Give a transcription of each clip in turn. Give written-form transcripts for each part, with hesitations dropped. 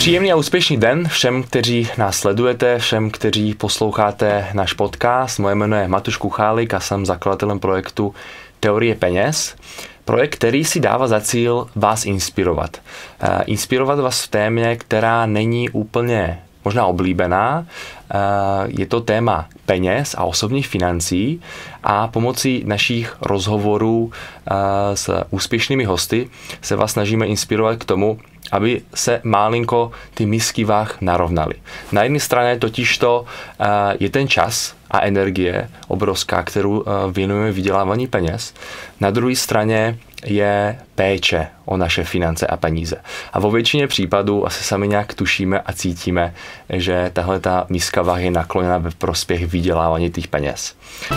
Příjemný a úspěšný den všem, kteří nás sledujete, všem, kteří posloucháte náš podcast. Moje jméno je Matuš Kuchálik a jsem zakladatelem projektu Teorie peněz. Projekt, který si dává za cíl vás inspirovat. Inspirovat vás v témě, která není úplně možná oblíbená. Je to téma peněz a osobních financí a pomocí našich rozhovorů s úspěšnými hosty se vás snažíme inspirovat k tomu, aby se malinko ty misky váh narovnaly. Na jedné straně totižto je ten čas a energie obrovská, kterou věnujeme vydělávání peněz. Na druhé straně je péče o naše finance a peníze. A vo většině případů asi sami nějak tušíme a cítíme, že tahle ta miska váh je nakloněna ve prospěch vydělávání těch peněz.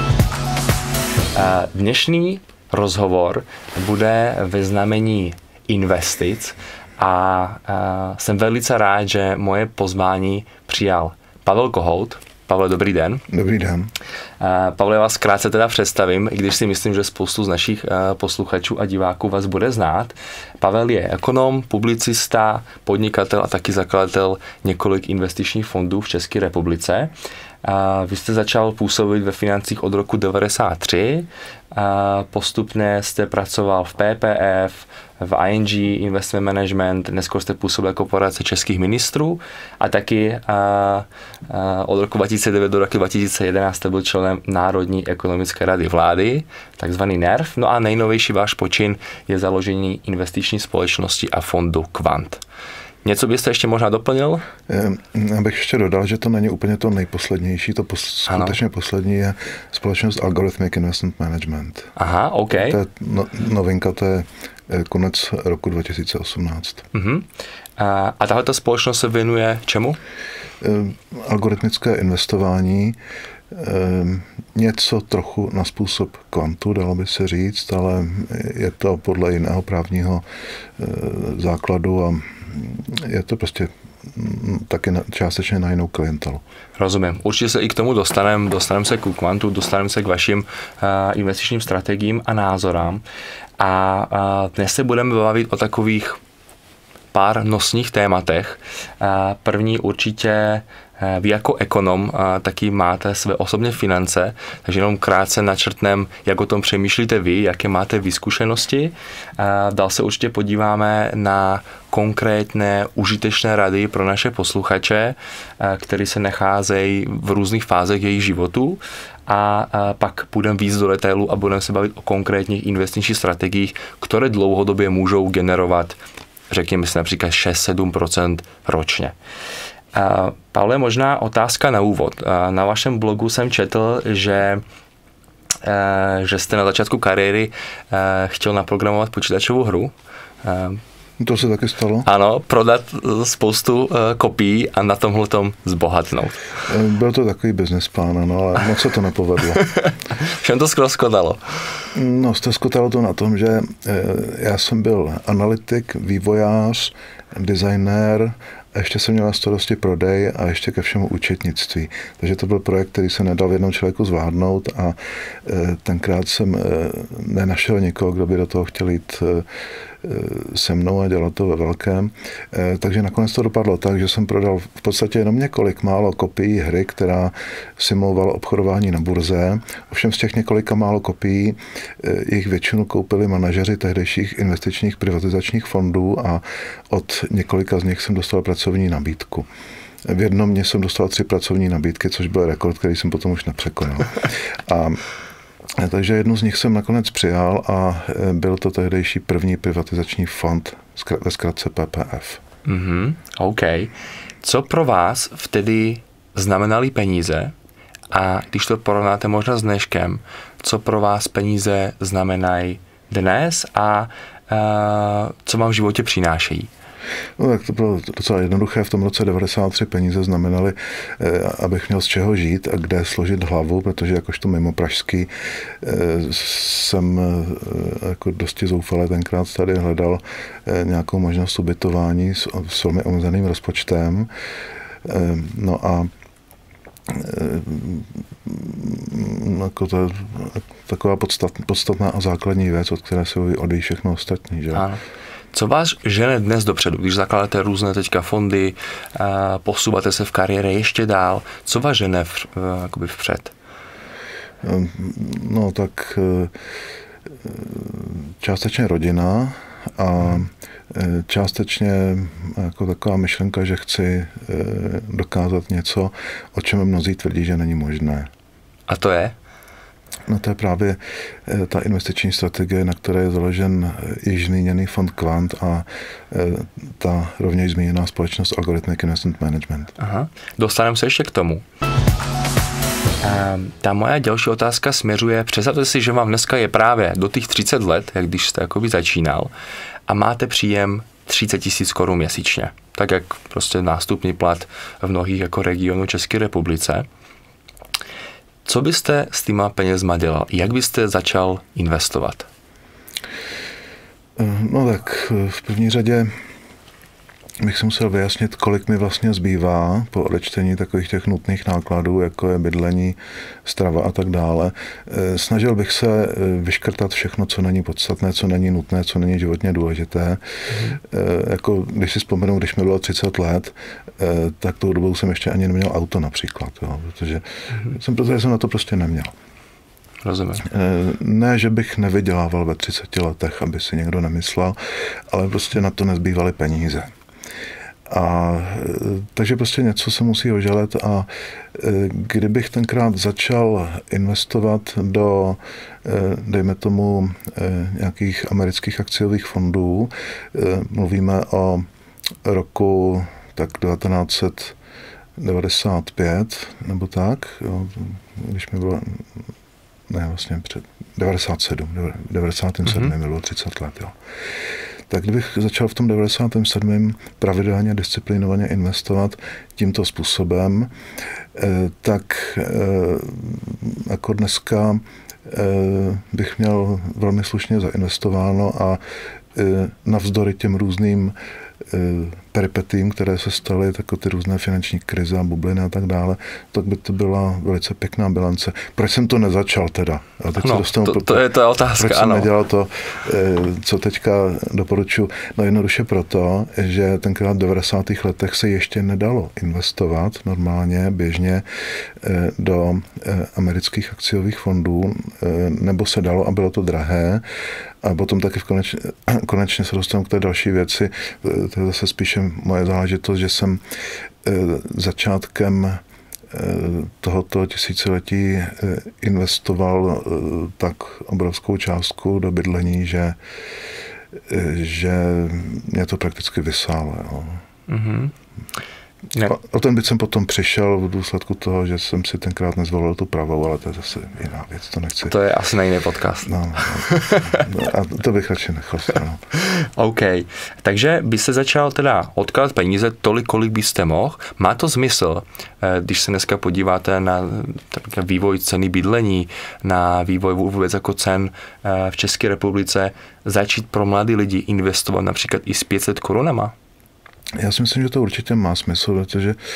Dnešní rozhovor bude ve znamení investic a jsem velice rád, že moje pozvání přijal Pavel Kohout. Pavel, dobrý den. Dobrý den. Pavel, já vás krátce teda představím, i když si myslím, že spoustu z našich posluchačů a diváků vás bude znát. Pavel je ekonom, publicista, podnikatel a taky zakladatel několik investičních fondů v České republice. Vy jste začal působit ve financích od roku 1993, postupně jste pracoval v PPF, v ING Investment Management, dnes jste působil jako poradce českých ministrů a taky od roku 2009 do roku 2011 jste byl členem Národní ekonomické rady vlády, takzvaný NERV. No a nejnovější váš počin je založení investiční společnosti a fondu Quant. Něco byste ještě možná doplnil? Já bych ještě dodal, že to není úplně to nejposlednější, to skutečně poslední je společnost Algorithmic Investment Management. Aha, OK. To je novinka, to je konec roku 2018. Uh-huh. A tahle společnost se věnuje čemu? Algoritmické investování, něco trochu na způsob kvantu, dalo by se říct, ale je to podle jiného právního základu a je to prostě taky částečně na jinou klientelu. Rozumím. Určitě se i k tomu dostaneme se k kvantu, dostaneme se k vašim investičním strategiím a názorám. A dnes se budeme bavit o takových pár nosných tématech. První určitě vy jako ekonom taky máte své osobní finance, takže jenom krátce načrtnem, jak o tom přemýšlíte vy, jaké máte vy zkušenosti. Dál se určitě podíváme na konkrétné užitečné rady pro naše posluchače, které se nacházejí v různých fázech jejich životů. A pak půjdeme víc do detailu a budeme se bavit o konkrétních investičních strategiích, které dlouhodobě můžou generovat, řekněme si například 6-7% ročně. Pavle, možná otázka na úvod. Na vašem blogu jsem četl, že jste na začátku kariéry chtěl naprogramovat počítačovou hru. To se taky stalo? Ano, prodat spoustu kopií a na tomhletom zbohatnout. Byl to takový business plán, ano, ale moc se to nepovedlo. Všem to zkroskotalo? No, zkroskotalo to na tom, že já jsem byl analytik, vývojář, designér, a ještě jsem měl na starosti prodej a ještě ke všemu účetnictví. Takže to byl projekt, který se nedal v jednom člověku zvládnout a tenkrát jsem nenašel někoho, kdo by do toho chtěl jít se mnou a dělat to ve velkém. Takže nakonec to dopadlo tak, že jsem prodal v podstatě jenom několik málo kopií hry, která simulovala obchodování na burze. Ovšem z těch několika málo kopií jich většinu koupili manažeři tehdejších investičních privatizačních fondů a od několika z nich jsem dostal pracovní nabídku. V jednom dně jsem dostal 3 pracovní nabídky, což byl rekord, který jsem potom už nepřekonal. Takže jednu z nich jsem nakonec přijal a byl to tehdejší první privatizační fond, ve zkratce PPF. Mm-hmm, OK. Co pro vás vtedy znamenaly peníze a když to porovnáte možná s dneškem, co pro vás peníze znamenají dnes a co vám v životě přinášejí? No tak to bylo docela jednoduché. V tom roce 1993 peníze znamenaly, abych měl z čeho žít a kde složit hlavu, protože jakožto mimo pražský jsem jako dosti zoufale tenkrát tady hledal nějakou možnost ubytování s velmi omezeným rozpočtem. No a jako to je taková podstatná a základní věc, od které se odvíjí všechno ostatní. Že? Ano. Co vás žene dnes dopředu, když zakládáte různé teďka fondy, posouváte se v kariéře ještě dál, co vás žene vpřed? No tak částečně rodina a částečně jako taková myšlenka, že chci dokázat něco, o čem mnozí tvrdí, že není možné. A to je? No to je právě ta investiční strategie, na které je založen již zmíněný fond Quant a ta rovněž zmíněná společnost Algorithmic Investment Management. Aha. Dostaneme se ještě k tomu. Ta moja další otázka směřuje, představte si, že vám dneska je právě do těch 30 let, jak když jste jakoby začínal, a máte příjem 30 000 korun měsíčně, tak jak prostě nástupní plat v mnohých jako regionů České republice. Co byste s týma penězma dělal? Jak byste začal investovat? No tak v první řadě bych si musel vyjasnit, kolik mi vlastně zbývá po odečtení takových těch nutných nákladů, jako je bydlení, strava a tak dále. Snažil bych se vyškrtat všechno, co není podstatné, co není nutné, co není životně důležité. Jako když si vzpomenu, když mi bylo 30 let, tak tou dobou jsem ještě ani neměl auto například, jo, protože jsem na to prostě neměl. Rozumím. Ne, že bych nevydělával ve 30 letech, aby si někdo nemyslel, ale prostě na to nezbývaly peníze. Takže prostě něco se musí oželet a kdybych tenkrát začal investovat do, dejme tomu, nějakých amerických akciových fondů, mluvíme o roku tak 1995 nebo tak, jo, když mi bylo, ne vlastně před 97 mi bylo 30 let, jo. Tak kdybych začal v tom 97. pravidelně, disciplinovaně investovat tímto způsobem, tak jako dneska bych měl velmi slušně zainvestováno a navzdory těm různým peripetím, které se staly, jako ty různé finanční krize a bubliny a tak dále, tak by to byla velice pěkná bilance. Proč jsem to nezačal teda? A teď ano, to je ta otázka, proč jsem nedělal to, co teďka doporučuji? No jednoduše proto, že tenkrát v 90. letech se ještě nedalo investovat normálně, běžně do amerických akciových fondů, nebo se dalo a bylo to drahé. A potom taky konečně se dostanu k té další věci. To je zase spíše moje záležitost, že jsem začátkem tohoto tisíciletí investoval tak obrovskou částku do bydlení, že mě to prakticky vysálo. Jo. Mm-hmm. O ten byt jsem potom přišel v důsledku toho, že jsem si tenkrát nezvolil tu pravou, ale to je zase jiná věc, to nechci. To je asi na jiný podcast. No, a to bych radši nechal stranou. OK, takže by se začal teda odkládat peníze tolik, kolik byste mohl. Má to smysl, když se dneska podíváte na vývoj ceny bydlení, na vývoj vůbec jako cen v České republice, začít pro mladí lidi investovat například i s 500 korunama? Já si myslím, že to určitě má smysl,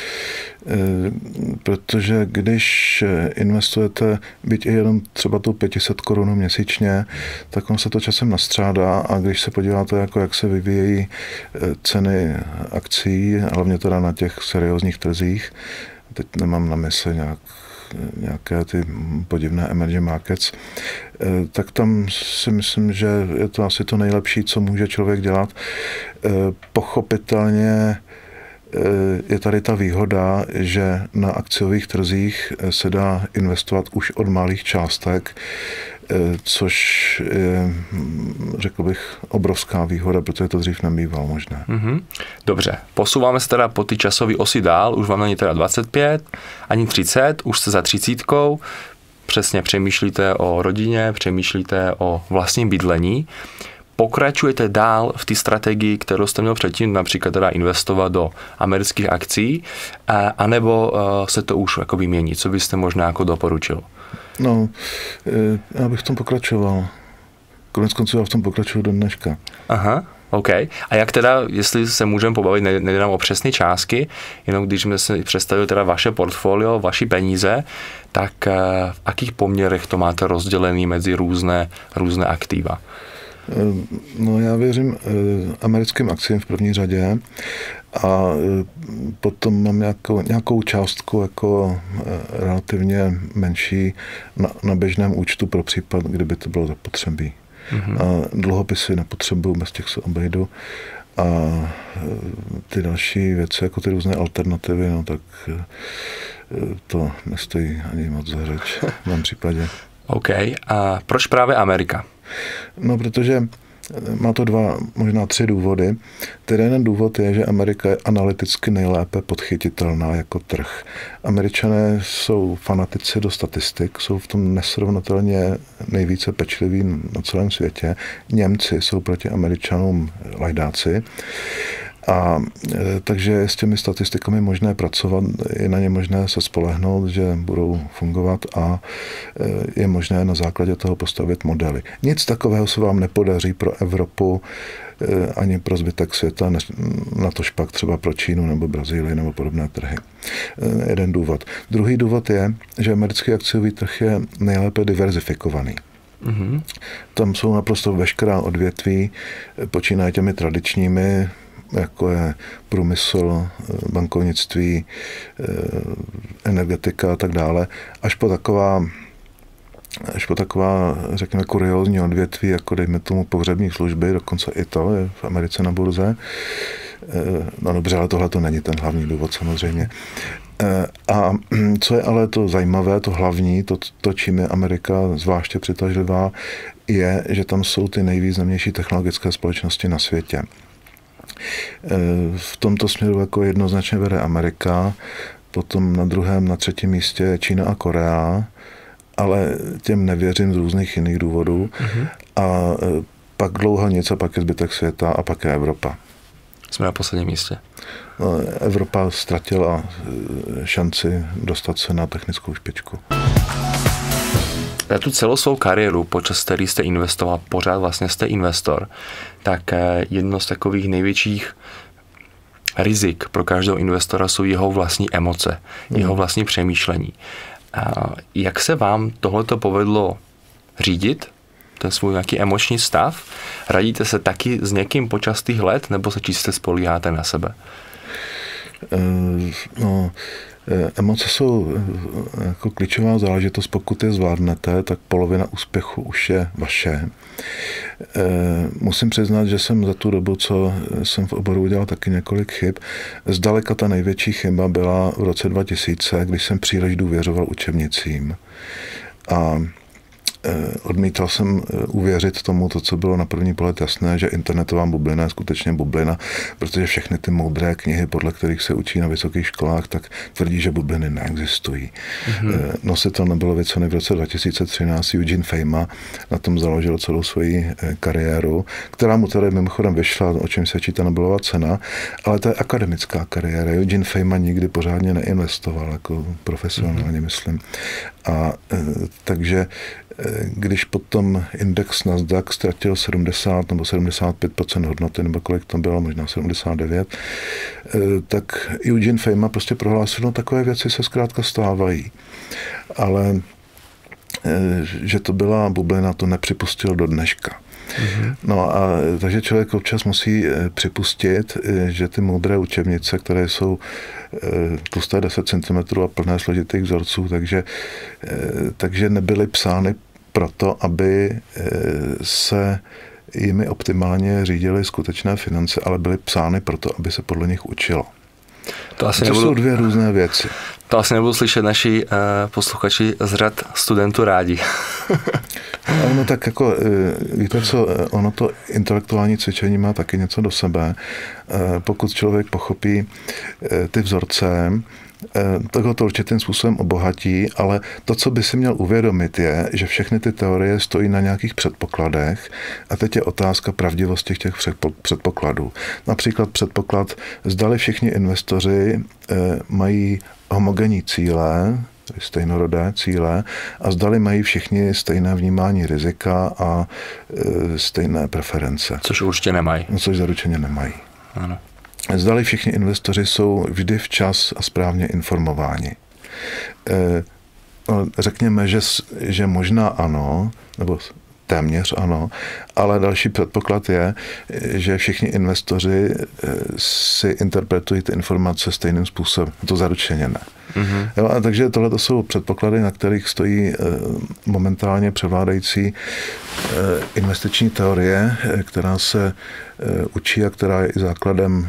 protože když investujete byť i jenom třeba tu 500 korun měsíčně, tak on se to časem nastřádá a když se podíváte, jak se vyvíjejí ceny akcií, hlavně teda na těch seriózních trzích, teď nemám na mysli nějaké ty podivné emerging markets, tak tam si myslím, že je to asi to nejlepší, co může člověk dělat. Pochopitelně je tady ta výhoda, že na akciových trzích se dá investovat už od malých částek, což je, řekl bych, obrovská výhoda, protože to dřív nebývalo možné. Mm-hmm. Dobře, posouváme se teda po ty časové osy dál, už vám není teda 25, ani 30, už jste za 30, přesně přemýšlíte o rodině, přemýšlíte o vlastním bydlení, pokračujete dál v té strategii, kterou jste měl předtím, například teda investovat do amerických akcí, anebo se to už jakoby mění, co byste možná jako doporučil? No, já bych v tom pokračoval. Konec konců já v tom pokračuju do dneška. Aha, OK. A jak teda, jestli se můžeme pobavit, nejde nám o přesné částky, jenom když jsme si představili teda vaše portfolio, vaši peníze, tak v jakých poměrech to máte rozdělený mezi různé aktiva? No já věřím americkým akciím v první řadě a potom mám nějakou částku jako relativně menší na běžném účtu pro případ, kdyby to bylo zapotřebí. A dluhopisy nepotřebuju, bez těch se obejdu. A ty další věci, jako ty různé alternativy, no tak to nestojí ani moc za řeč v mém případě. OK. A proč právě Amerika? No, protože má to možná tři důvody. Ten jeden důvod je, že Amerika je analyticky nejlépe podchytitelná jako trh. Američané jsou fanatici do statistik, jsou v tom nesrovnatelně nejvíce pečliví na celém světě. Němci jsou proti Američanům lajdáci. A takže s těmi statistikami možné pracovat, je na ně možné se spolehnout, že budou fungovat a je možné na základě toho postavit modely. Nic takového se vám nepodaří pro Evropu ani pro zbytek světa, natož pak třeba pro Čínu nebo Brazílii nebo podobné trhy. Jeden důvod. Druhý důvod je, že americký akciový trh je nejlépe diverzifikovaný. Mm-hmm. Tam jsou naprosto veškerá odvětví, počínají těmi tradičními, jako je průmysl, bankovnictví, energetika a tak dále, až po taková, řekněme, kuriózní odvětví, jako dejme tomu pohřební služby, dokonce i to je v Americe na burze. No dobře, ale tohle to není ten hlavní důvod samozřejmě. A co je ale to zajímavé, to hlavní, to čím je Amerika zvláště přitažlivá, je, že tam jsou ty nejvýznamnější technologické společnosti na světě. V tomto směru jako jednoznačně vede Amerika, potom na druhém, na třetím místě je Čína a Korea, ale těm nevěřím z různých jiných důvodů. A pak dlouho nic a pak je zbytek světa a pak je Evropa. Jsme na posledním místě. Evropa ztratila šanci dostat se na technickou špičku. Za tu celou svou kariéru, počas který jste investoval, pořád vlastně jste investor, tak jedno z takových největších rizik pro každého investora jsou jeho vlastní emoce, jeho vlastní přemýšlení. A jak se vám tohleto povedlo řídit, ten svůj nějaký emoční stav? Radíte se taky s někým počas těch let, nebo se čistě spolíháte na sebe? Emoce jsou jako klíčová záležitost. Pokud je zvládnete, tak polovina úspěchu už je vaše. Musím přiznat, že jsem za tu dobu, co jsem v oboru udělal taky několik chyb. Zdaleka ta největší chyba byla v roce 2000, když jsem příliš důvěřoval učebnicím. A odmítal jsem uvěřit tomu, co bylo na první pohled jasné, že internetová bublina je skutečně bublina, protože všechny ty moudré knihy, podle kterých se učí na vysokých školách, tak tvrdí, že bubliny neexistují. Nositel Nobelovy ceny v roce 2013 Eugene Fama na tom založil celou svoji kariéru, která mu tady mimochodem vyšla, o čem svědčí ta Nobelova cena, ale to je akademická kariéra. Eugene Fama nikdy pořádně neinvestoval, jako profesionálně myslím. A takže když potom index Nasdaq ztratil 70 nebo 75% hodnoty, nebo kolik to bylo, možná 79, tak Eugene Fama prostě prohlásil, no takové věci se zkrátka stávají. Ale že to byla bublina, to nepřipustil do dneška. No a takže člověk občas musí připustit, že ty moudré učebnice, které jsou tlusté 10 cm a plné složitých vzorců, takže nebyly psány proto, aby se jimi optimálně řídily skutečné finance, ale byly psány proto, aby se podle nich učilo. To jsou dvě různé věci. To asi nebudou slyšet naši posluchači z řad studentů rádi. No tak jako, víte co, ono to intelektuální cvičení má taky něco do sebe. Pokud člověk pochopí ty vzorce, tak ho to určitým způsobem obohatí, ale to, co by si měl uvědomit, je, že všechny ty teorie stojí na nějakých předpokladech a teď je otázka pravdivosti těch předpokladů. Například předpoklad, zdali všichni investoři mají homogenní cíle, stejnorodé cíle, a zdali mají všichni stejné vnímání rizika a stejné preference. Což určitě nemají. Což zaručeně nemají. Ano. Zdali všichni investoři jsou vždy včas a správně informováni. Řekněme, že možná ano, nebo téměř ano, ale další předpoklad je, že všichni investoři si interpretují ty informace stejným způsobem. To zaručeně ne. Jo, a takže tohle jsou předpoklady, na kterých stojí momentálně převládající investiční teorie, která se učí a která je i základem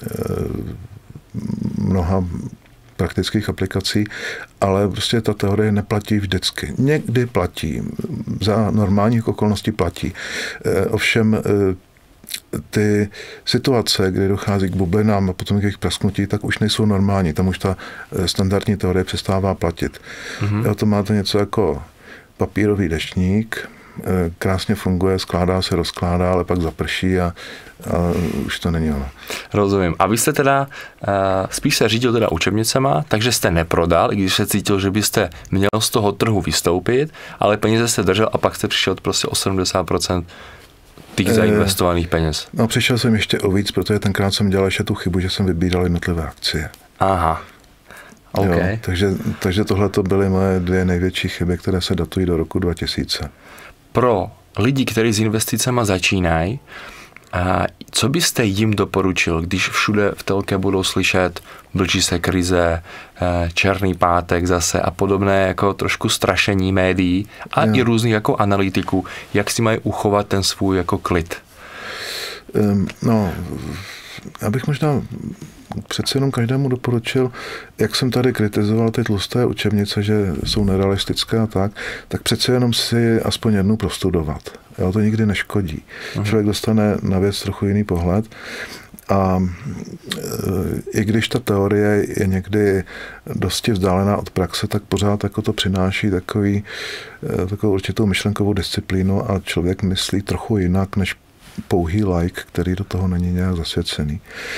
mnoha praktických aplikací, ale prostě ta teorie neplatí vždycky. Někdy platí, za normálních okolností platí. Ovšem ty situace, kdy dochází k bublinám a potom k jejich prasknutí, tak už nejsou normální. Tam už ta standardní teorie přestává platit. To máte něco jako papírový deštník, krásně funguje, skládá se, rozkládá, ale pak zaprší a už to není ono. Rozumím. A vy jste teda spíš se řídil teda učebnicema, takže jste neprodal, i když se cítil, že byste měl z toho trhu vystoupit, ale peníze jste držel a pak jste přišel prostě o 70% těch zainvestovaných peněz. No, přišel jsem ještě o víc, protože tenkrát jsem dělal ještě tu chybu, že jsem vybíral jednotlivé akcie. Aha. Okay. Jo, takže tohle to byly moje dvě největší chyby, které se datují do roku 2000. Pro lidi, kteří s investicemi začínají, co byste jim doporučil, když všude v telke budou slyšet blíží se krize, černý pátek zase a podobné jako trošku strašení médií a i různých jako analytiků, jak si mají uchovat ten svůj jako klid? No, já bych možná přece jenom každému doporučil, jak jsem tady kritizoval ty tlusté učebnice, že jsou nerealistické a tak přece jenom si aspoň jednu prostudovat. Jo, to nikdy neškodí. Člověk dostane na věc trochu jiný pohled a i když ta teorie je někdy dosti vzdálená od praxe, tak pořád jako to přináší takovou určitou myšlenkovou disciplínu a člověk myslí trochu jinak než pouhý like, který do toho není nějak zasvěcený.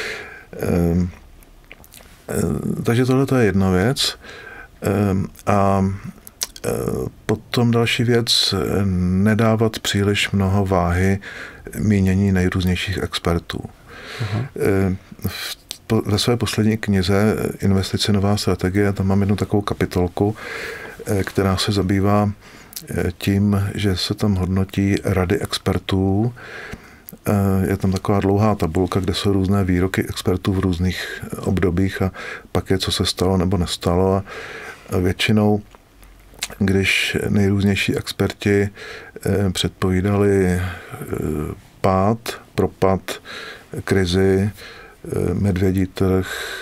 Takže tohle je jedna věc. A potom další věc, nedávat příliš mnoho váhy mínění nejrůznějších expertů. Ve své poslední knize Investice nová strategie, tam mám jednu takovou kapitolku, která se zabývá tím, že se tam hodnotí rady expertů. Je tam taková dlouhá tabulka, kde jsou různé výroky expertů v různých obdobích a pak je, co se stalo nebo nestalo. A většinou, když nejrůznější experti předpovídali propad, krizi, medvědí trh,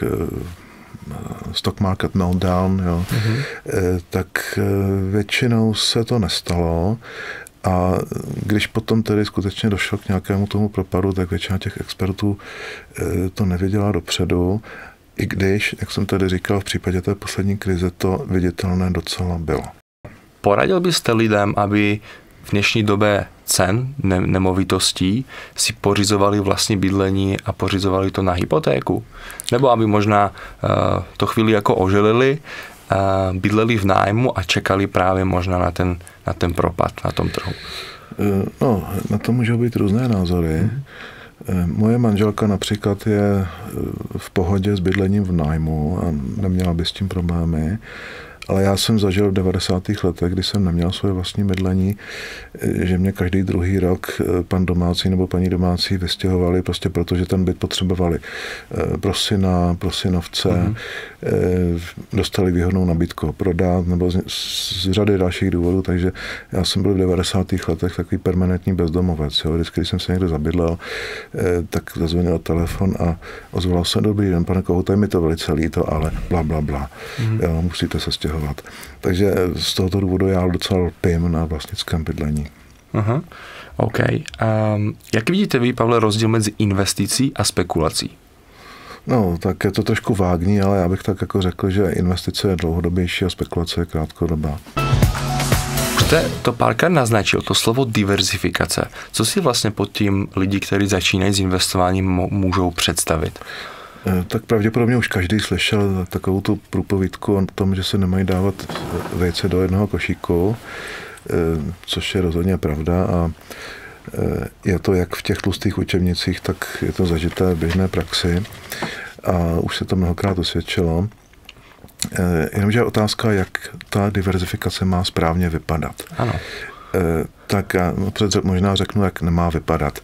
stock market meltdown, jo, tak většinou se to nestalo. A když potom tedy skutečně došlo k nějakému tomu propadu, tak většina těch expertů to nevěděla dopředu, i když, jak jsem tady říkal, v případě té poslední krize to viditelné docela bylo. Poradil byste lidem, aby v dnešní době cen nemovitostí si pořizovali vlastní bydlení a pořizovali to na hypotéku? Nebo aby možná to chvíli jako oželili, bydleli v nájmu a čekali právě možná na ten propad na tom trhu? No, na to můžou být různé názory. Moje manželka například je v pohodě s bydlením v nájmu a neměla by s tím problémy. Ale já jsem zažil v 90. letech, kdy jsem neměl svoje vlastní bydlení, že mě každý druhý rok pan domácí nebo paní domácí vystěhovali prostě proto, že ten byt potřebovali. Prosinovce, dostali výhodnou nabídku prodat nebo z řady dalších důvodů, takže já jsem byl v 90. letech takový permanentní bezdomovec. Jo. Vždycky, když jsem se někde zabydlel, tak zazvonil telefon a ozval se: dobrý den, pane Kohoutaj, mi to velice líto, ale bla, bla, bla. Jo, musíte se stěhovat. Takže z tohoto důvodu já docela lpím na vlastnickém bydlení. Aha, OK. Jak vidíte vy, Pavle, rozdíl mezi investicí a spekulací? No, tak je to trošku vágní, ale já bych tak jako řekl, že investice je dlouhodobější a spekulace je krátkodobá. Už jste to párkrát naznačil, to slovo diverzifikace. Co si vlastně pod tím lidi, kteří začínají s investováním, můžou představit? Tak pravděpodobně už každý slyšel takovou tu průpovídku o tom, že se nemají dávat vejce do jednoho košíku, což je rozhodně pravda a je to jak v těch tlustých učebnicích, tak je to zažité v běžné praxi a už se to mnohokrát osvědčilo. Jenomže je otázka, jak ta diverzifikace má správně vypadat. Ano. Tak já možná řeknu, jak nemá vypadat.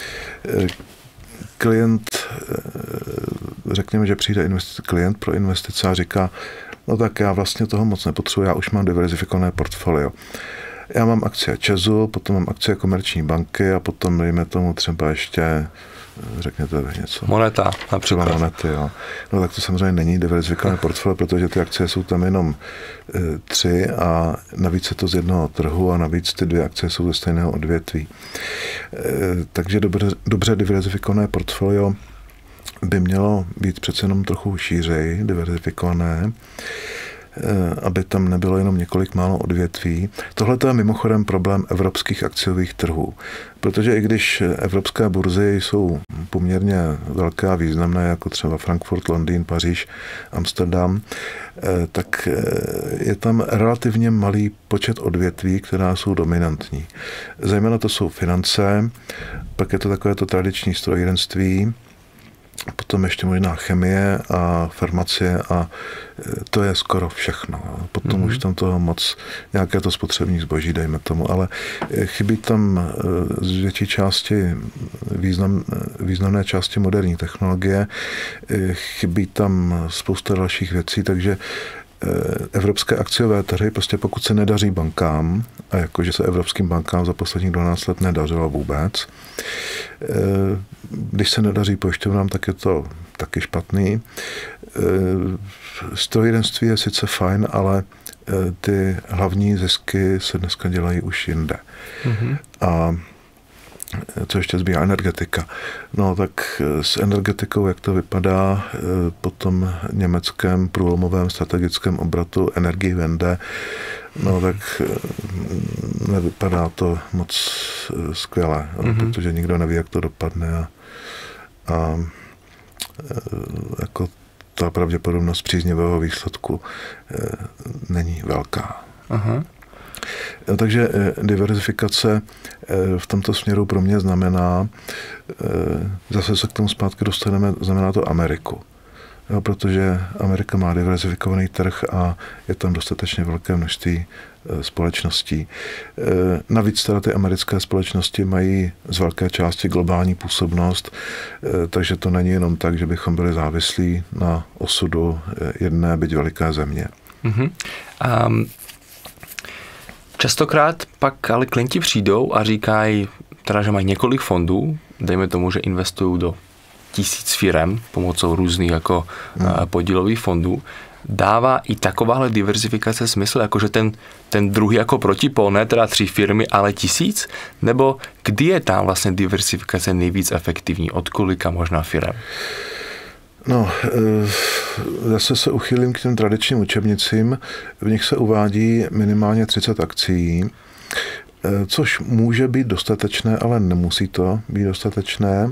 Klient, řekněme, že přijde klient pro investice a říká, no tak já vlastně toho moc nepotřebuji, já už mám diverzifikované portfolio. Já mám akcie ČEZu, potom mám akcie Komerční banky a potom dejme tomu třeba ještě, řekněte něco. Moneta například. Monety, jo. No tak to samozřejmě není diverzifikované portfolio, protože ty akcie jsou tam jenom 3 a navíc je to z jednoho trhu a navíc ty 2 akcie jsou ze stejného odvětví. Takže dobře diverzifikované portfolio by mělo být přece jenom trochu šířej diverzifikované, aby tam nebylo jenom několik málo odvětví. Tohle je mimochodem problém evropských akciových trhů, protože i když evropské burzy jsou poměrně velké a významné, jako třeba Frankfurt, Londýn, Paříž, Amsterdam, tak je tam relativně malý počet odvětví, která jsou dominantní. Zejména to jsou finance, pak je to takové to tradiční strojírenství, potom ještě možná chemie a farmacie a to je skoro všechno. Potom už tam toho moc, nějaké to spotřební zboží, dejme tomu, ale chybí tam z větší části významné části moderní technologie, chybí tam spousta dalších věcí, takže evropské akciové trhy, prostě pokud se nedaří bankám, a jakože se evropským bankám za posledních 12 let nedařilo vůbec, když se nedaří pojišťovnám, tak je to taky špatný. Strojírenství je sice fajn, ale ty hlavní zisky se dneska dělají už jinde. A co ještě zbývá? Energetika. No tak s energetikou, jak to vypadá po tom německém průlomovém strategickém obratu Energiewende, no tak nevypadá to moc skvěle, protože nikdo neví, jak to dopadne a jako ta pravděpodobnost příznivého výsledku není velká. Aha. Takže diverzifikace v tomto směru pro mě znamená, zase se k tomu zpátky dostaneme, znamená to Ameriku. Jo, protože Amerika má diverzifikovaný trh a je tam dostatečně velké množství společností. Navíc teda ty americké společnosti mají z velké části globální působnost, takže to není jenom tak, že bychom byli závislí na osudu jedné, byť veliké země. Častokrát pak ale klienti přijdou a říkají, teda, že mají několik fondů, dejme tomu, že investují do 1000 firem pomocou různých jako podílových fondů. Dává i takováhle diverzifikace smysl, jakože ten druhý jako protipol, ne teda 3 firmy, ale 1000? Nebo kdy je tam vlastně diverzifikace nejvíc efektivní? Od kolika možná firem? No, zase se uchylím k těm tradičním učebnicím. V nich se uvádí minimálně 30 akcí, což může být dostatečné, ale nemusí to být dostatečné.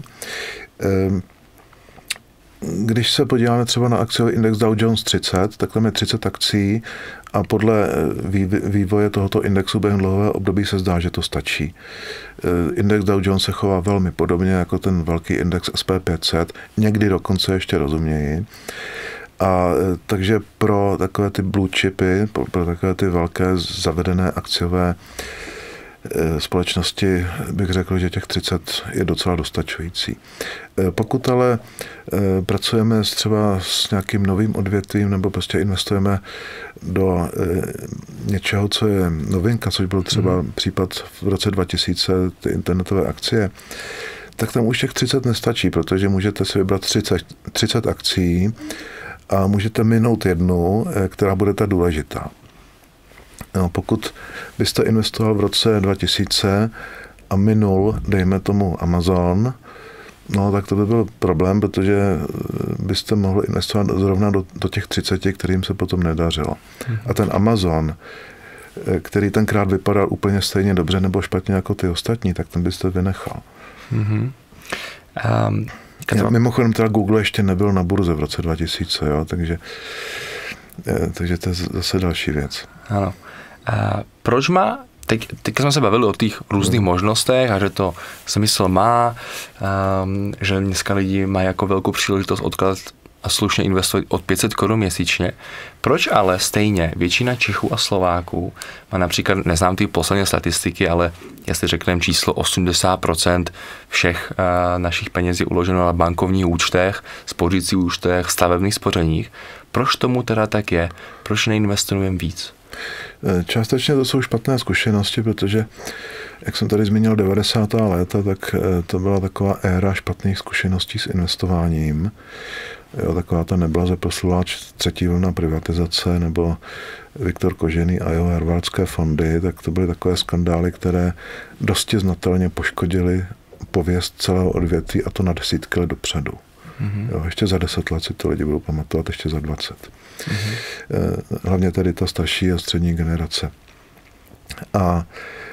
Když se podíváme třeba na akciový index Dow Jones 30, tak tam je 30 akcí a podle vývoje tohoto indexu během dlouhého období se zdá, že to stačí. Index Dow Jones se chová velmi podobně jako ten velký index S&P 500, někdy dokonce ještě rozuměji. A takže pro takové ty blue chipy, pro takové ty velké zavedené akciové společnosti bych řekl, že těch 30 je docela dostačující. Pokud ale pracujeme třeba s nějakým novým odvětvím nebo prostě investujeme do něčeho, co je novinka, což byl třeba případ v roce 2000, ty internetové akcie, tak tam už těch 30 nestačí, protože můžete si vybrat 30 akcí a můžete minout jednu, která bude ta důležitá. No, pokud byste investoval v roce 2000 a minul, dejme tomu Amazon, no tak to by byl problém, protože byste mohli investovat zrovna do těch 30, kterým se potom nedařilo. A ten Amazon, který tenkrát vypadal úplně stejně dobře nebo špatně jako ty ostatní, tak ten byste vynechal. Mimochodem teda Google ještě nebyl na burze v roce 2000, jo, takže to je zase další věc. Ano. Proč má, teď jsme se bavili o těch různých možnostech a že to smysl má, že dneska lidi mají jako velkou příležitost odkládat a slušně investovat od 500 Kč měsíčně. Proč ale stejně většina Čechů a Slováků má například, neznám ty poslední statistiky, ale jestli řekneme číslo 80% všech našich peněz je uloženo na bankovních účtech, spořících účtech, stavebních spořeních. Proč tomu teda tak je? Proč neinvestujeme víc? Částečně to jsou špatné zkušenosti, protože, jak jsem tady zmínil 90. léta, tak to byla taková éra špatných zkušeností s investováním. Jo, taková ta neblaze proslulá třetí vlna privatizace nebo Viktor Kožený a jeho harvardské fondy, tak to byly takové skandály, které dosti znatelně poškodily pověst celého odvětví a to na desítky let dopředu. Jo, ještě za 10 let si to lidi budou pamatovat, ještě za 20. Hlavně tady ta starší a střední generace. A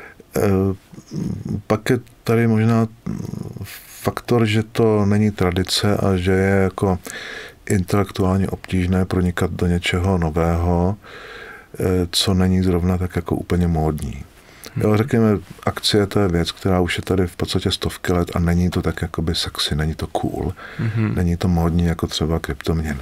pak je tady možná faktor, že to není tradice a že je jako intelektuálně obtížné pronikat do něčeho nového, co není zrovna tak jako úplně módní. Jo, řekněme, akcie to je věc, která už je tady v podstatě stovky let a není to tak jakoby sexy, není to cool, není to módní jako třeba kryptoměny.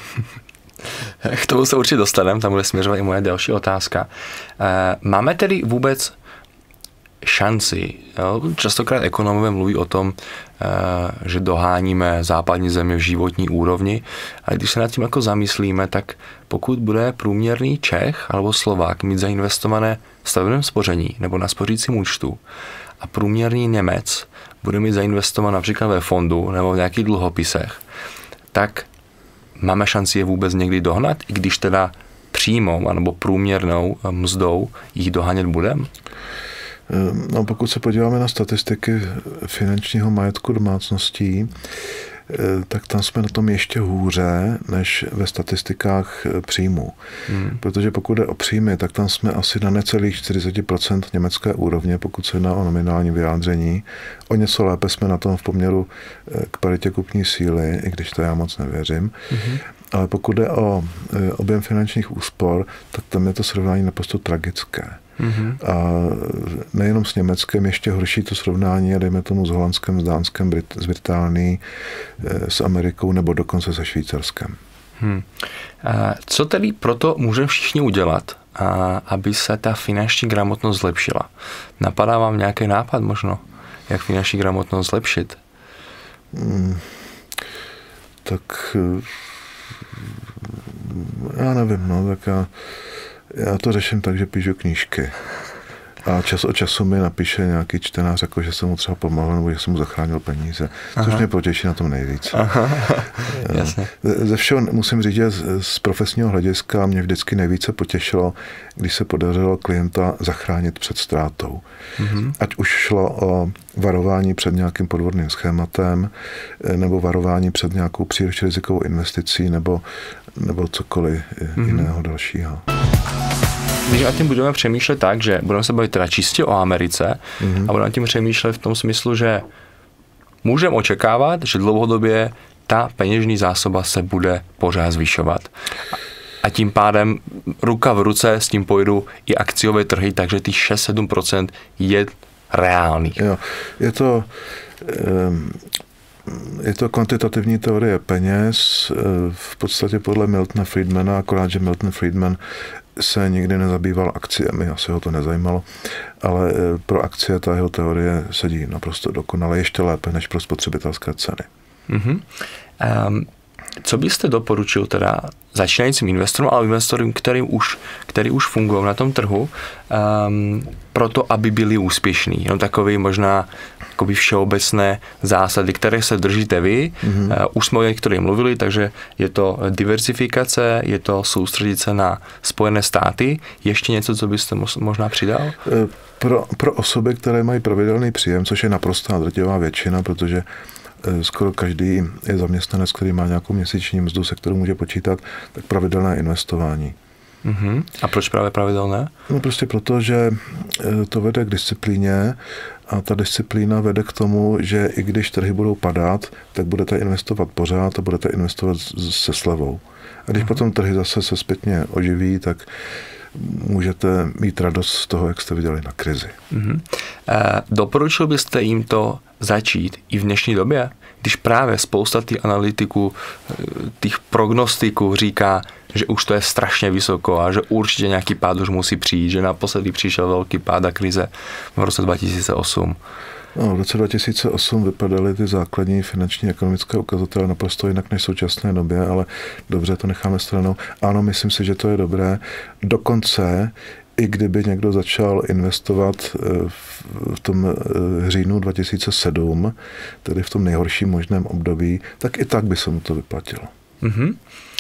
K tomu se určitě dostaneme, tam bude směřovat i moje další otázka. Máme tedy vůbec šanci, jo? Častokrát ekonomové mluví o tom, že doháníme západní země v životní úrovni, ale když se nad tím jako zamyslíme, tak pokud bude průměrný Čech alebo Slovák mít zainvestované v stavebním spoření nebo na spořícím účtu a průměrný Němec bude mít zainvestované například ve fondu nebo v nějakých dluhopisech, tak máme šanci je vůbec někdy dohnat, i když teda přímou nebo průměrnou mzdou jich dohánět budeme? No, pokud se podíváme na statistiky finančního majetku domácností, tak tam jsme na tom ještě hůře než ve statistikách příjmů. Protože pokud jde o příjmy, tak tam jsme asi na necelých 40% německé úrovně, pokud se jedná o nominální vyjádření. O něco lépe jsme na tom v poměru k paritě kupní síly, i když to já moc nevěřím. Ale pokud jde o objem finančních úspor, tak tam je to srovnání naprosto tragické. A nejenom s Německem, ještě horší to srovnání je, dejme tomu, s Holandskem, s Dánskem, s Británií, s Amerikou nebo dokonce se Švýcarskem. Co tedy proto můžeme všichni udělat, aby se ta finanční gramotnost zlepšila? Napadá vám nějaký nápad možno, jak finanční gramotnost zlepšit? Tak já nevím, no, tak já to řeším tak, že píšu knížky. A čas od času mi napíše nějaký čtenář, jako že jsem mu třeba pomohl, nebo že jsem mu zachránil peníze. Což mě potěší na tom nejvíc. Ze všeho musím říct, že z profesního hlediska mě vždycky nejvíce potěšilo, když se podařilo klienta zachránit před ztrátou. Ať už šlo o varování před nějakým podvodným schématem, nebo varování před nějakou příliš rizikovou investicí, nebo cokoliv jiného dalšího. Když nad tím budeme přemýšlet tak, že budeme se bavit teda čistě o Americe a budeme nad tím přemýšlet v tom smyslu, že můžeme očekávat, že dlouhodobě ta peněžní zásoba se bude pořád zvyšovat. A tím pádem ruka v ruce s tím pojedou i akciové trhy, takže těch 6-7% je reálný. Jo, je to kvantitativní teorie peněz, v podstatě podle Miltona Friedmana, akorát, že Milton Friedman se nikdy nezabýval akciemi, asi ho to nezajímalo, ale pro akcie ta jeho teorie sedí naprosto dokonale, ještě lépe než pro spotřebitelské ceny. Co byste doporučil teda začínajícím investorům, ale investorům, který už fungují na tom trhu, proto, aby byli úspěšní? No, takový možná všeobecné zásady, které se držíte vy. Už jsme o některých mluvili, takže je to diversifikace, je to soustředit se na Spojené státy. Ještě něco, co byste možná přidal? Pro osoby, které mají pravidelný příjem, což je naprostá drtivá většina, protože skoro každý je zaměstnanec, který má nějakou měsíční mzdu, se kterou může počítat, tak pravidelné investování. A proč právě pravidelné? No prostě proto, že to vede k disciplíně a ta disciplína vede k tomu, že i když trhy budou padat, tak budete investovat pořád a budete investovat se slevou. A když potom trhy zase se zpětně oživí, tak můžete mít radost z toho, jak jste viděli na krizi. Doporučil byste jim to začít i v dnešní době? když právě spousta těch analytiků, těch prognostiků říká, že už to je strašně vysoko a že určitě nějaký pád už musí přijít, že naposledy přišel velký pád a krize v roce 2008. No, v roce 2008 vypadaly ty základní finanční ekonomické ukazatele naprosto jinak než v současné době, ale dobře, to necháme stranou. Ano, myslím si, že to je dobré. Dokonce, i kdyby někdo začal investovat v tom říjnu 2007, tedy v tom nejhorším možném období, tak i tak by se mu to vyplatilo. Mm-hmm.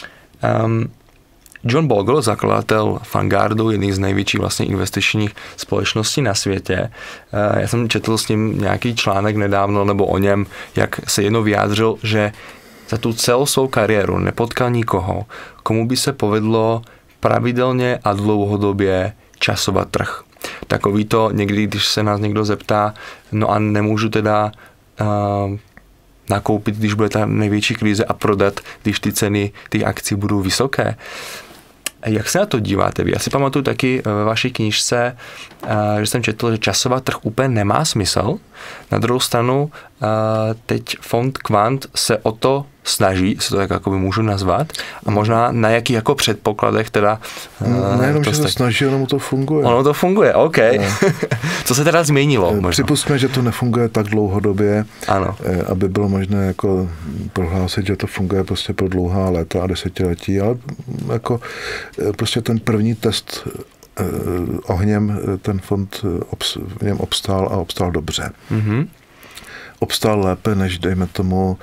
John Bogle, zakladatel Vanguardu, jedný z největších vlastně investičních společností na světě. Já jsem četl s ním nějaký článek nedávno, nebo o něm, jak se jednou vyjádřil, že za tu celou svou kariéru nepotkal nikoho, komu by se povedlo pravidelně a dlouhodobě časovat trh. Takový to někdy, když se nás někdo zeptá, no a nemůžu teda nakoupit, když bude ta největší krize a prodat, když ty ceny těch akcí budou vysoké. Jak se na to díváte vy? Já si pamatuju taky ve vaší knížce, že jsem četl, že časovat trh úplně nemá smysl. Na druhou stranu teď fond Quant se o to snaží, se to tak jako by můžu nazvat, a možná na jakých jako předpokladech teda... Nejenom, že se snaží, ono mu to funguje. Ono to funguje, OK. Co se teda změnilo? Připustme, že to nefunguje tak dlouhodobě, ano. Aby bylo možné jako prohlásit, že to funguje prostě pro dlouhá léta a desetiletí, ale jako prostě ten první test ohněm ten fond v něm obstál a obstál dobře. Mm-hmm. Obstál lépe, než dejme tomu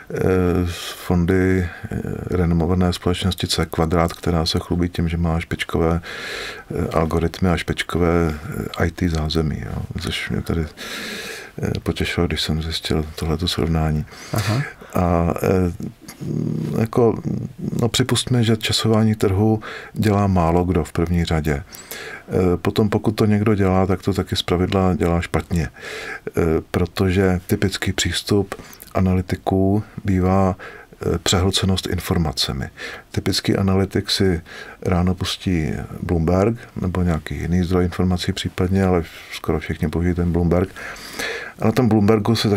fondy renomované společnosti C Kvadrát, která se chlubí tím, že má špičkové algoritmy a špičkové IT zázemí. Jo. Což mě tady potěšilo, když jsem zjistil tohleto srovnání. Aha. A jako, no připustme, že časování trhu dělá málo kdo v první řadě. Potom pokud to někdo dělá, tak to taky zpravidla dělá špatně. Protože typický přístup analytiků bývá přehlcenost informacemi. Typický analytik si ráno pustí Bloomberg nebo nějaký jiný zdroj informací případně, ale skoro všichni použijí ten Bloomberg. A na tom Bloombergu se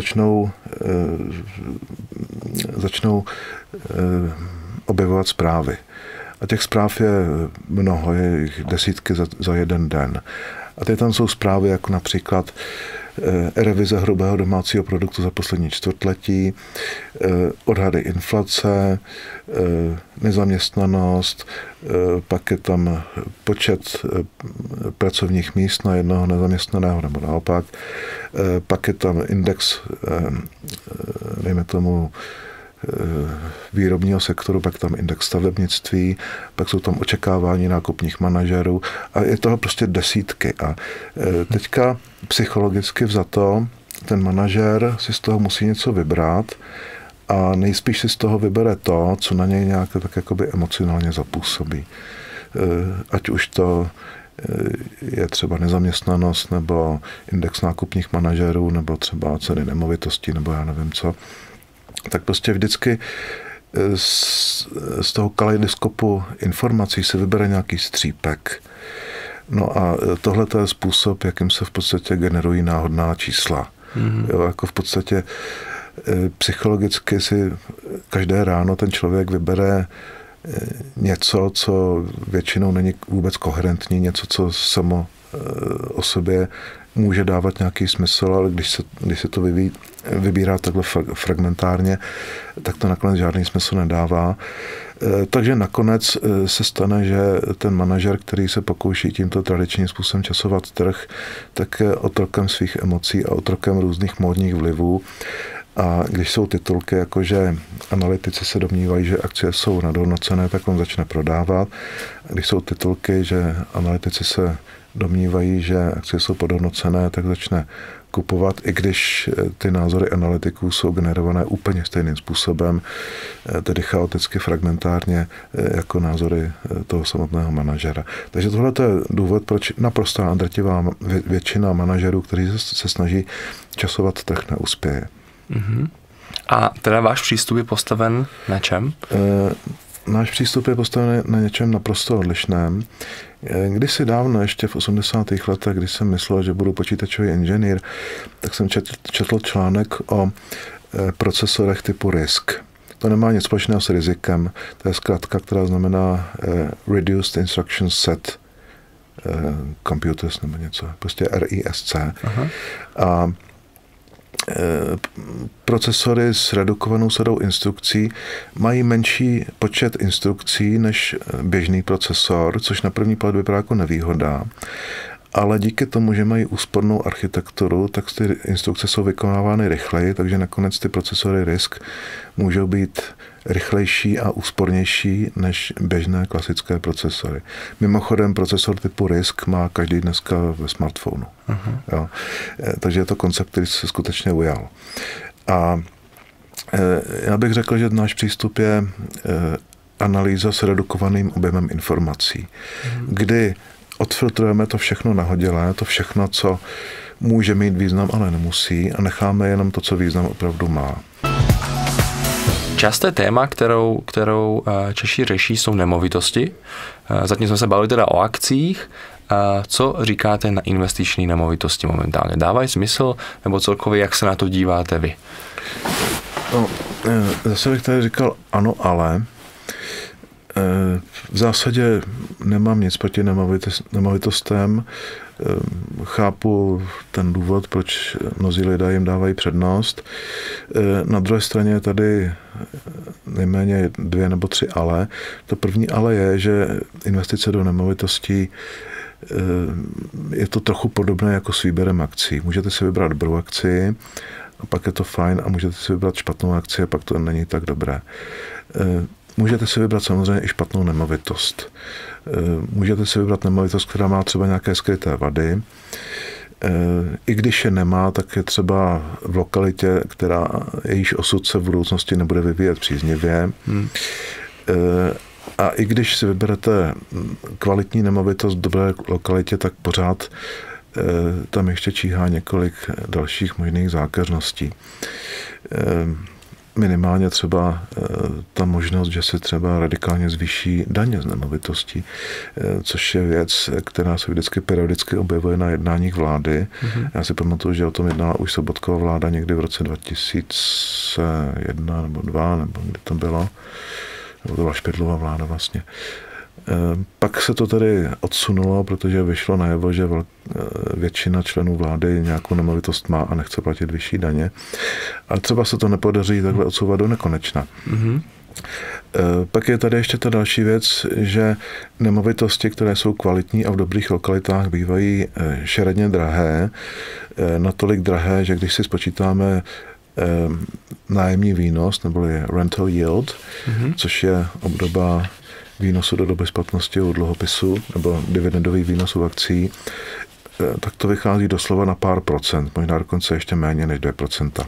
začnou objevovat zprávy. A těch zpráv je mnoho, je jich desítky za jeden den. A teď tam jsou zprávy jako například revize hrubého domácího produktu za poslední čtvrtletí, odhady inflace, nezaměstnanost, pak je tam počet pracovních míst na jednoho nezaměstnaného nebo naopak, pak je tam index, dejme tomu, výrobního sektoru, pak tam index stavebnictví, pak jsou tam očekávání nákupních manažerů a je toho prostě desítky. A teďka psychologicky vzato ten manažer si z toho musí něco vybrat a nejspíš si z toho vybere to, co na něj nějak tak jakoby emocionálně zapůsobí. Ať už to je třeba nezaměstnanost nebo index nákupních manažerů nebo třeba ceny nemovitostí nebo já nevím co. Tak prostě vždycky z toho kaleidoskopu informací se vybere nějaký střípek. No a tohle je způsob, jakým se v podstatě generují náhodná čísla. Mm-hmm. Jo, jako v podstatě psychologicky si každé ráno ten člověk vybere něco, co většinou není vůbec koherentní, něco, co samo o sobě může dávat nějaký smysl, ale když se to vybírá takhle fragmentárně, tak to nakonec žádný smysl nedává. Takže nakonec se stane, že ten manažer, který se pokouší tímto tradičním způsobem časovat trh, tak je otrokem svých emocí a otrokem různých módních vlivů. A když jsou titulky, jakože analytici se domnívají, že akcie jsou nadhodnocené, tak on začne prodávat. A když jsou titulky, že analytici se domnívají, že akcie jsou podhodnocené, tak začne kupovat, i když ty názory analytiků jsou generované úplně stejným způsobem, tedy chaoticky, fragmentárně, jako názory toho samotného manažera. Takže tohle je důvod, proč naprostá a drtivá většina manažerů, kteří se snaží časovat trh, neuspěje. Mm-hmm. A teda váš přístup je postaven na čem? Náš přístup je postaven na něčem naprosto odlišném. Kdysi dávno, ještě v 80. letech, když jsem myslel, že budu počítačový inženýr, tak jsem četl článek o procesorech typu RISC. To nemá nic společného s rizikem. To je zkratka, která znamená Reduced Instruction Set Computers nebo něco. Prostě RISC. Aha. A procesory s redukovanou sadou instrukcí mají menší počet instrukcí než běžný procesor, což na první pohled vypadá jako nevýhoda. Ale díky tomu, že mají úspornou architekturu, tak ty instrukce jsou vykonávány rychleji, takže nakonec ty procesory RISC můžou být rychlejší a úspornější než běžné klasické procesory. Mimochodem procesor typu RISC má každý dneska ve smartphonu. Jo. Takže je to koncept, který se skutečně ujal. A já bych řekl, že náš přístup je analýza s redukovaným objemem informací, kdy odfiltrujeme to všechno nahodilé, to všechno, co může mít význam, ale nemusí, a necháme jenom to, co význam opravdu má. Časté téma, kterou Češi řeší, jsou nemovitosti. Zatím jsme se bavili teda o akcích. Co říkáte na investiční nemovitosti momentálně? Dávají smysl, nebo celkově, jak se na to díváte vy? No, zase bych tady říkal ano, ale v zásadě nemám nic proti nemovitostem. Chápu ten důvod, proč mnozí lidé jim dávají přednost. Na druhé straně je tady nejméně 2 nebo 3 ale. To první ale je, že investice do nemovitostí je to trochu podobné jako s výběrem akcí. Můžete si vybrat dobrou akci, a pak je to fajn, a můžete si vybrat špatnou akci, a pak to není tak dobré. Můžete si vybrat samozřejmě i špatnou nemovitost. Můžete si vybrat nemovitost, která má třeba nějaké skryté vady. I když je nemá, tak je třeba v lokalitě, jejíž osud se v budoucnosti nebude vyvíjet příznivě. A i když si vyberete kvalitní nemovitost v dobré lokalitě, tak pořád tam ještě číhá několik dalších možných zákeřností. Minimálně třeba ta možnost, že se třeba radikálně zvýší daně z nemovitostí, což je věc, která se vždycky periodicky objevuje na jednáních vlády. Já si pamatuju, že o tom jednala už Sobotkova vláda někdy v roce 2001 nebo 2002, nebo kdy to bylo. Nebo to byla Špidlova vláda vlastně. Pak se to tedy odsunulo, protože vyšlo najevo, že většina členů vlády nějakou nemovitost má a nechce platit vyšší daně. Ale třeba se to nepodaří takhle odsouvat do nekonečna. Pak je tady ještě ta další věc, že nemovitosti, které jsou kvalitní a v dobrých lokalitách, bývají šeredně drahé. Natolik drahé, že když si spočítáme nájemní výnos, neboli rental yield, což je obdoba výnosu do doby splatnosti u dluhopisu nebo dividendový výnos u akcí, tak to vychází doslova na pár procent, možná dokonce ještě méně než 2%.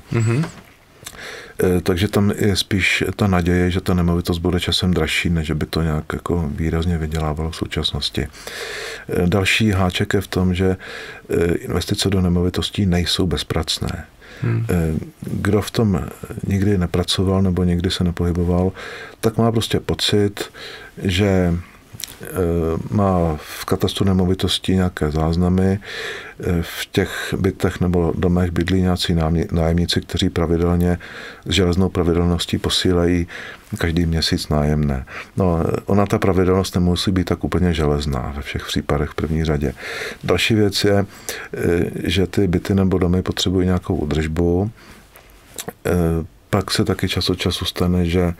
Takže tam je spíš ta naděje, že ta nemovitost bude časem dražší, než by to nějak jako výrazně vydělávalo v současnosti. Další háček je v tom, že investice do nemovitostí nejsou bezpracné. Kdo v tom nikdy nepracoval nebo nikdy se nepohyboval, tak má prostě pocit, že má v katastru nemovitostí nějaké záznamy, v těch bytech nebo domech bydlí nějací nájemníci, kteří pravidelně s železnou pravidelností posílají každý měsíc nájemné. No, ona ta pravidelnost nemusí být tak úplně železná ve všech případech v první řadě. Další věc je, že ty byty nebo domy potřebují nějakou údržbu. Pak se taky čas od času stane, že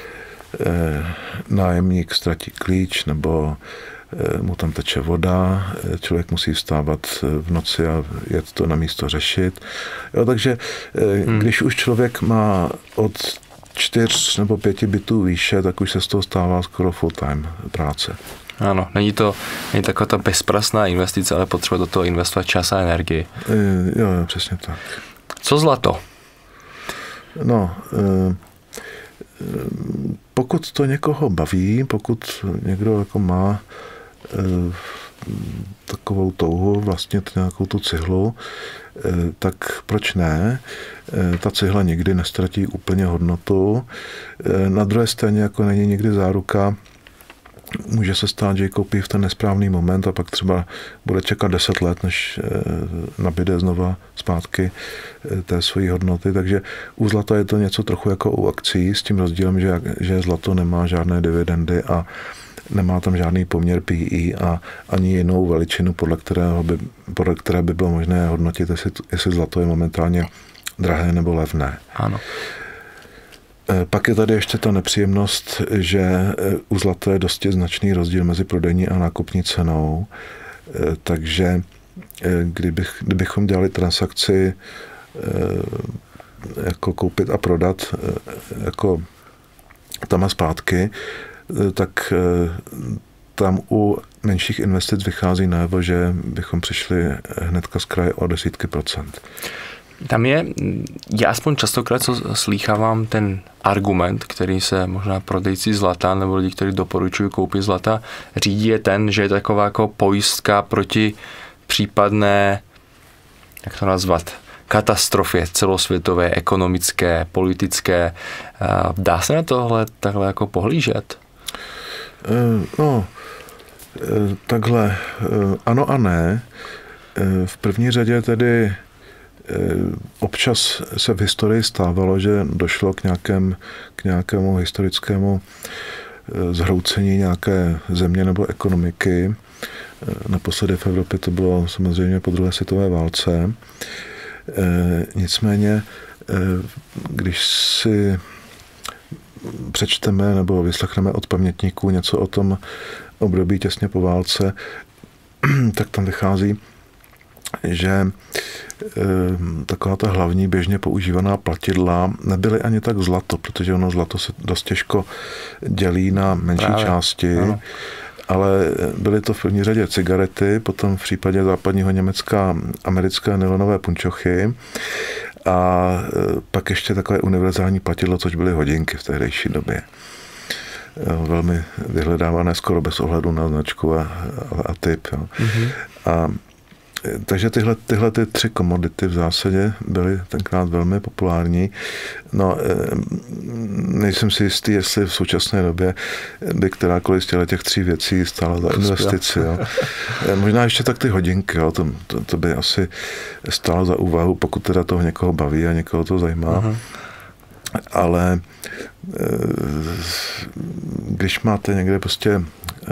nájemník ztratí klíč nebo mu tam teče voda, člověk musí vstávat v noci a jet to na místo řešit. Jo, takže když už člověk má od 4 nebo 5 bytů výše, tak už se z toho stává skoro full-time práce. Ano, není taková ta bezpracná investice, ale potřeba do toho investovat čas a energii. Jo, přesně tak. Co zlato? No, pokud to někoho baví, pokud někdo jako má takovou touhu vlastnit nějakou tu cihlu, tak proč ne? Ta cihla nikdy nestratí úplně hodnotu. Na druhé straně jako není nikdy záruka, může se stát, že ji koupí v ten nesprávný moment a pak třeba bude čekat 10 let, než nabíde znova zpátky té svojí hodnoty. Takže u zlata je to něco trochu jako u akcí, s tím rozdílem, že zlato nemá žádné dividendy a nemá tam žádný poměr PE a ani jinou veličinu, podle které by bylo možné hodnotit, jestli zlato je momentálně drahé nebo levné. Ano. Pak je tady ještě ta nepříjemnost, že u zlata je dosti značný rozdíl mezi prodejní a nákupní cenou, takže kdybychom dělali transakci jako koupit a prodat jako tam a zpátky, tak tam u menších investic vychází najevo, že bychom přišli hnedka z kraje o desítky procent. Tam je aspoň častokrát, co slýchávám ten argument, který se možná prodejci zlata nebo lidi, kteří doporučují koupit zlata, řídí, je ten, že je taková jako pojistka proti případné, jak to nazvat, katastrofě celosvětové, ekonomické, politické. Dá se na tohle takhle jako pohlížet? Takhle ano a ne. V první řadě tedy občas se v historii stávalo, že došlo k nějakému historickému zhroucení nějaké země nebo ekonomiky. Naposledy v Evropě to bylo samozřejmě po druhé světové válce. Nicméně, když si přečteme nebo vyslechneme od pamětníků něco o tom období těsně po válce, tak tam vychází, že taková ta hlavní běžně používaná platidla nebyly ani tak zlato, protože ono zlato se dost těžko dělí na menší části, ano. Ale byly to v první řadě cigarety, potom v případě západního Německa americké nylonové punčochy a pak ještě takové univerzální platidlo, což byly hodinky v tehdejší době. Velmi vyhledávané skoro bez ohledu na značku a typ. Jo. Mm-hmm. Takže tyhle ty 3 komodity v zásadě byly tenkrát velmi populární. No, nejsem si jistý, jestli v současné době by kterákoliv z těch 3 věcí stála za investici. Jo. Možná ještě tak ty hodinky, jo, to by asi stálo za úvahu, pokud teda toho někoho baví a někoho to zajímá. Uh-huh. Ale když máte někde prostě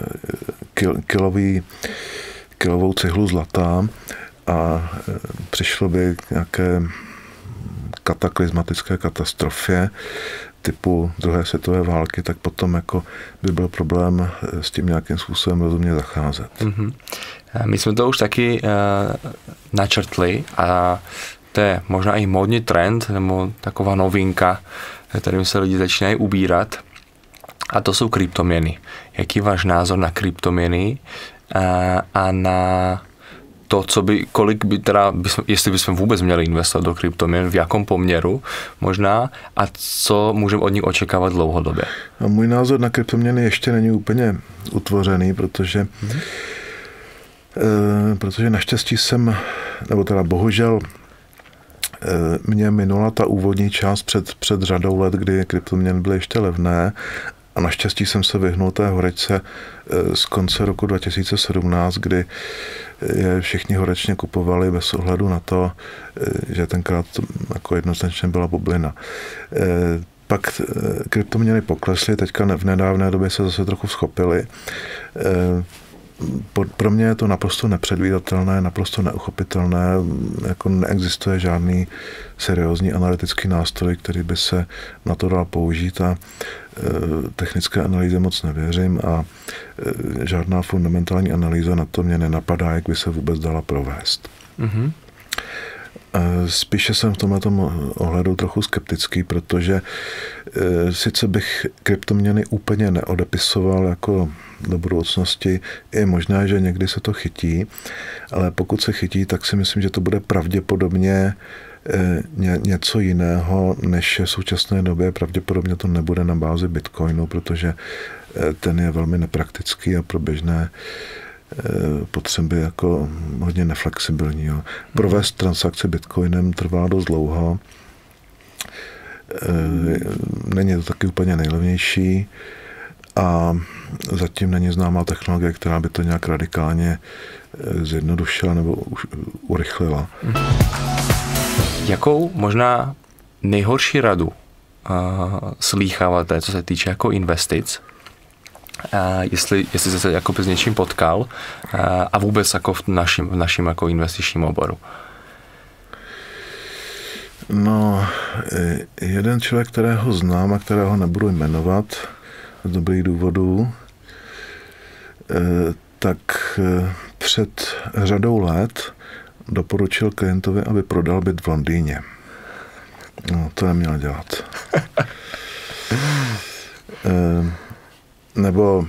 kilovou cihlu zlata a přišlo by k nějaké kataklizmatické katastrofě typu druhé světové války, tak potom jako by byl problém s tím nějakým způsobem rozumně zacházet. Mm-hmm. My jsme to už taky načrtli a to je možná i módní trend nebo taková novinka, kterým se lidi začínají ubírat, a to jsou kryptoměny. Jaký je váš názor na kryptoměny a na to, jestli bychom vůbec měli investovat do kryptoměn, v jakom poměru možná a co můžeme od nich očekávat dlouhodobě? A můj názor na kryptoměny ještě není úplně utvořený, protože naštěstí bohužel mě minula ta úvodní část před řadou let, kdy kryptoměny byly ještě levné. A naštěstí jsem se vyhnul té horečce z konce roku 2017, kdy je všichni horečně kupovali bez ohledu na to, že tenkrát jako jednoznačně byla bublina. Pak kryptoměny poklesly, teďka v nedávné době se zase trochu schopily. Pro mě je to naprosto nepředvídatelné, naprosto neuchopitelné, jako neexistuje žádný seriózní analytický nástroj, který by se na to dal použít a technické analýze moc nevěřím a žádná fundamentální analýza na to mě nenapadá, jak by se vůbec dala provést. Mm-hmm. Spíše jsem v tomto ohledu trochu skeptický, protože sice bych kryptoměny úplně neodepisoval jako do budoucnosti, je možné, že někdy se to chytí, ale pokud se chytí, tak si myslím, že to bude pravděpodobně něco jiného, než je v současné době. Pravděpodobně to nebude na bázi Bitcoinu, protože ten je velmi nepraktický a pro běžné potřeby jako hodně neflexibilní. Jo. Provést transakci Bitcoinem trvá dost dlouho. Není to taky úplně nejlevnější a zatím není známá technologie, která by to nějak radikálně zjednodušila nebo urychlila. Jakou možná nejhorší radu slýcháváte, co se týče jako investic? Jestli jste se jako s něčím potkal a vůbec jako v našem jako investičním oboru? No, jeden člověk, kterého znám a kterého nebudu jmenovat z dobrých důvodů, tak před řadou let doporučil klientovi, aby prodal byt v Londýně. No, to neměl dělat. Nebo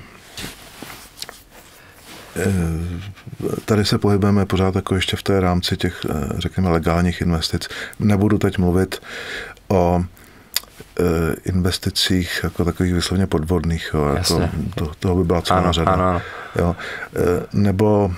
tady se pohybujeme pořád jako ještě v té rámci těch, řekněme, legálních investic. Nebudu teď mluvit o investicích jako takových vyslovně podvodných. Jo, jako toho by byla celá řada. Ano. Jo. Nebo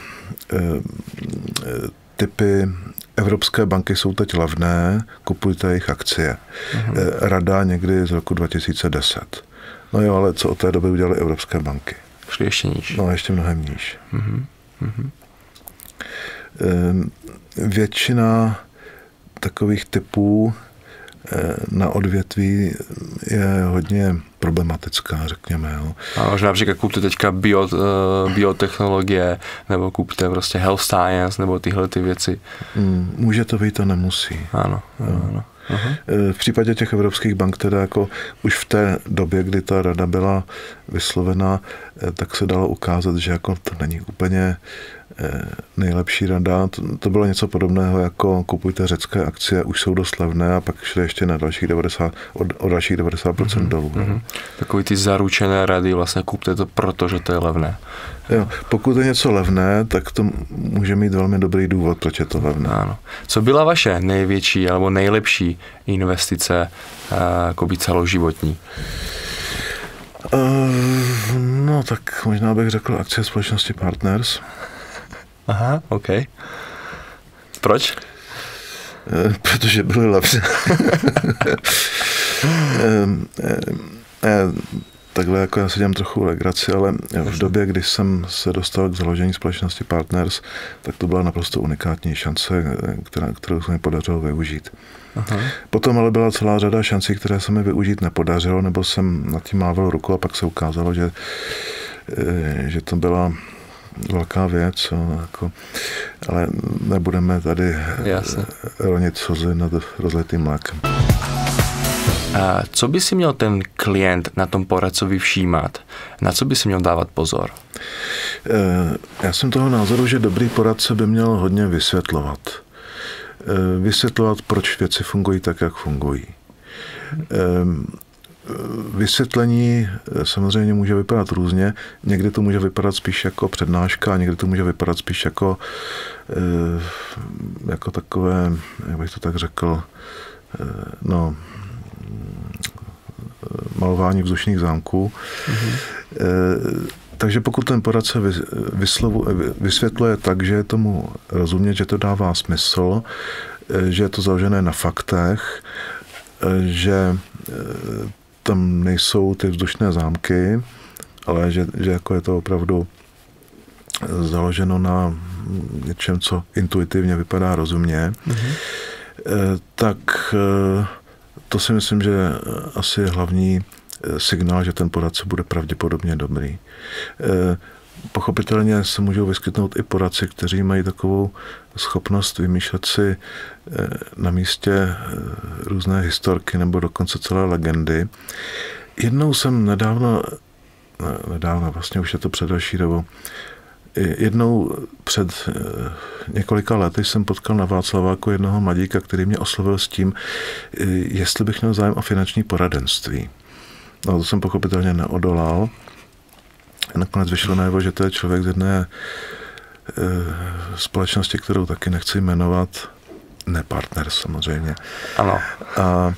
typy evropské banky jsou teď levné, kupujte jejich akcie. Rada někdy z roku 2010. No jo, ale co od té doby udělaly evropské banky? Šli ještě níž. No, ještě mnohem níž. Většina takových typů na odvětví je hodně problematická, řekněme. Jo. A možná například kupte teďka biotechnologie, nebo kupte prostě health science, nebo tyhle ty věci. Může to být a nemusí. Ano. V případě těch evropských bank teda jako už v té době, kdy ta rada byla vyslovena, tak se dalo ukázat, že jako to není úplně nejlepší rada. To bylo něco podobného jako kupujte řecké akcie, už jsou dost levné a pak šli ještě na dalších 90% dolů. Takový ty zaručené rady, vlastně kupte to proto, že to je levné. Jo, pokud je něco levné, tak to může mít velmi dobrý důvod, proč je to levné. Ano. Co byla vaše největší nebo nejlepší investice jako by celoživotní? No tak možná bych řekl akcie společnosti Partners. Aha, OK. Proč? Protože byly levné. Takhle jako já si dělám trochu legraci, ale v době, kdy jsem se dostal k založení společnosti Partners, tak to byla naprosto unikátní šance, kterou se mi podařilo využít. Aha. Potom ale byla celá řada šancí, které se mi využít nepodařilo, nebo jsem nad tím mával ruku a pak se ukázalo, že to byla velká věc, jako, ale nebudeme tady ronit slzy nad rozlitým mlékem. A co by si měl ten klient na tom poradcovi všímat? Na co by si měl dávat pozor? Já jsem toho názoru, že dobrý poradce by měl hodně vysvětlovat. Vysvětlovat, proč věci fungují tak, jak fungují. Vysvětlení samozřejmě může vypadat různě. Někdy to může vypadat spíš jako přednáška, a někdy to může vypadat spíš jako takové, jak bych to tak řekl, malování vzdušných zámků. Takže pokud ten poradce vysvětluje tak, že je tomu rozumět, že to dává smysl, že je to založené na faktech, že tam nejsou ty vzdušné zámky, ale že jako je to opravdu založeno na něčem, co intuitivně vypadá rozumně, tak to si myslím, že asi je hlavní signál, že ten poradce bude pravděpodobně dobrý. Pochopitelně se můžou vyskytnout i poradci, kteří mají takovou schopnost vymýšlet si na místě různé historky nebo dokonce celé legendy. Jednou jsem nedávno, vlastně už je to před další dobou, jednou před několika lety jsem potkal na Václaváku jednoho mladíka, který mě oslovil s tím, jestli bych měl zájem o finanční poradenství. No to jsem pochopitelně neodolal. Nakonec vyšlo najevo, že to je člověk z jedné společnosti, kterou taky nechci jmenovat, ne Partners samozřejmě. Ano. A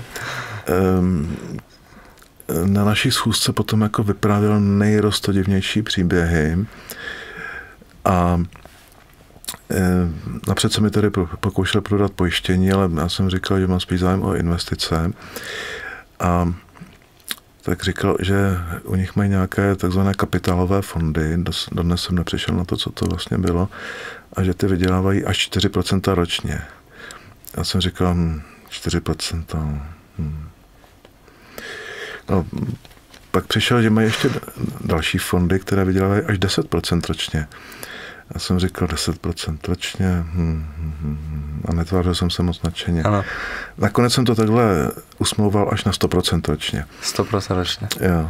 na naší schůzce potom jako vyprávěl nejroztodivnější příběhy a napřed se mi tady pokoušel prodat pojištění, ale já jsem říkal, že mám spíš zájem o investice a tak říkal, že u nich mají nějaké takzvané kapitálové fondy, dodnes jsem nepřišel na to, co to vlastně bylo, a že ty vydělávají až 4% ročně. Já jsem říkal, 4%. No, pak přišel, že mají ještě další fondy, které vydělávají až 10% ročně. Já jsem říkal 10% ročně a netvářil jsem se moc nadšeně. Ano. Nakonec jsem to takhle usmlouval až na 100% ročně. 100% ročně. Jo.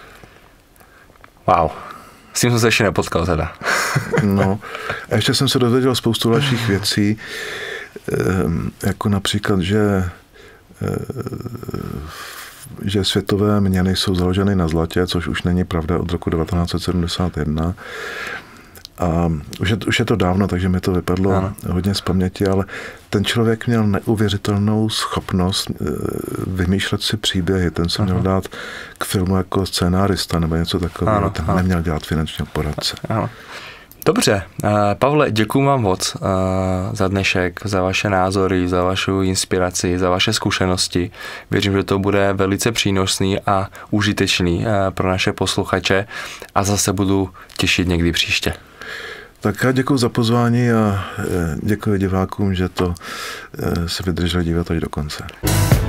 Wow. S tím jsem se ještě nepotkal teda. No. A ještě jsem se dozvěděl spoustu dalších věcí, jako například, že světové měny jsou založeny na zlatě, což už není pravda od roku 1971. A už je to dávno, takže mi to vypadlo hodně z paměti, ale ten člověk měl neuvěřitelnou schopnost vymýšlet si příběhy. Ten se měl dát k filmu jako scénárista nebo něco takového. Ten neměl dělat finančního poradce. Ano. Dobře, Pavle, děkuji vám moc za dnešek, za vaše názory, za vaši inspiraci, za vaše zkušenosti. Věřím, že to bude velice přínosný a užitečný pro naše posluchače a zase budu těšit někdy příště. Tak já děkuji za pozvání a děkuji divákům, že to se vydrželi dívat až do konce.